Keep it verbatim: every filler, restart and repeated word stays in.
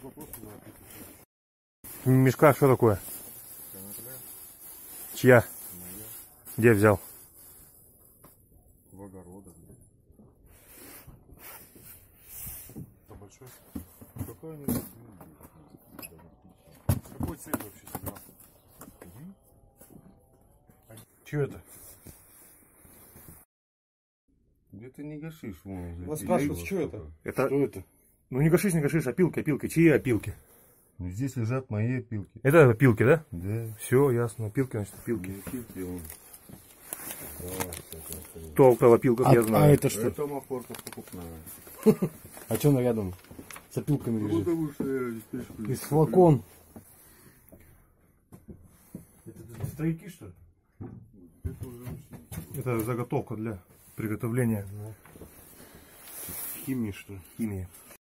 В мешках что такое? Чья? Моя. Где взял? В огородах. Это большой? Какой они? Какой цель вообще собрал? Че это? Где ты не гашишь? Вас спрашивают, что это? Это... Что это? Ну не гашишь, не гашишь, опилка, опилка. Чьи опилки? Ну, здесь лежат мои опилки. Это опилки, да? Да. Все, ясно. Опилки, значит, опилки. Мои опилки, он. Кто около опилков, А, я знаю. а это что? Это махорка покупная. А что она рядом с опилками Ну, лежит? потому что я здесь... Из флакон. Это стояки, что ли? Это уже Это заготовка для приготовления химии, что ли? химии.